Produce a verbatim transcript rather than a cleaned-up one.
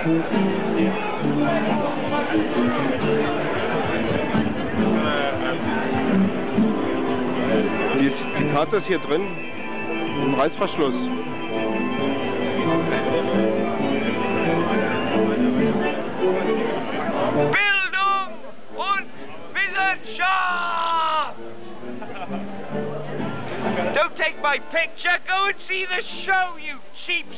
Die, die Karte ist hier drin, im Reißverschluss. Bildung und Wissenschaft! Don't take my picture, go and see the show, you cheap